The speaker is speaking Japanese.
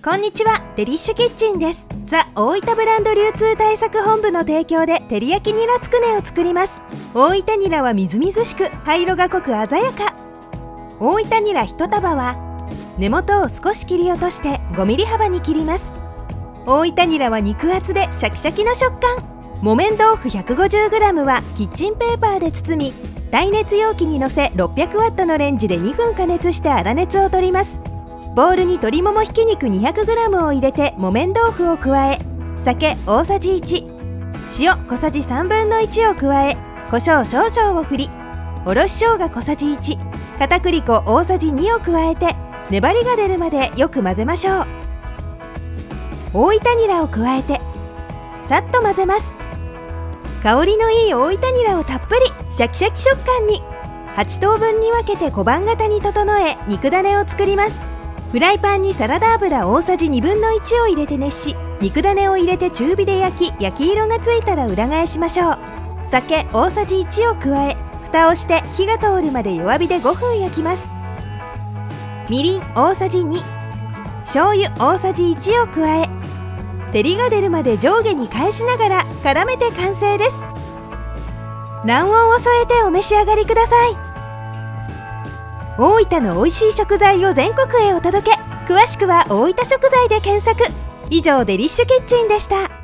こんにちは、デリッシュキッチンです。ザ・大分ブランド流通対策本部の提供で照り焼きニラつくねを作ります。大分ニラはみずみずしく、葉色が濃く鮮やか。大分ニラ1束は根元を少し切り落として5ミリ幅に切ります。大分ニラは肉厚でシャキシャキの食感。木綿豆腐 150g はキッチンペーパーで包み、耐熱容器にのせ600ワットのレンジで2分加熱して粗熱を取ります。ボウルに鶏ももひき肉 200g を入れて木綿豆腐を加え、酒大さじ1、塩小さじ3分の1を加え、胡椒少々を振り、おろし生姜小さじ1、片栗粉大さじ2を加えて粘りが出るまでよく混ぜましょう。大分ニラを加えてさっと混ぜます。香りのいい大分ニラをたっぷりシャキシャキ食感に。8等分に分けて小判型に整え、肉だねを作ります。フライパンにサラダ油大さじ1/2を入れて熱し、肉だねを入れて中火で焼き、焼き色がついたら裏返しましょう。酒大さじ1を加え、蓋をして火が通るまで弱火で5分焼きます。みりん大さじ2、醤油大さじ1を加え、照りが出るまで上下に返しながら絡めて完成です。卵黄を添えてお召し上がりください。大分の美味しい食材を全国へお届け。詳しくは大分食材で検索。以上、デリッシュキッチンでした。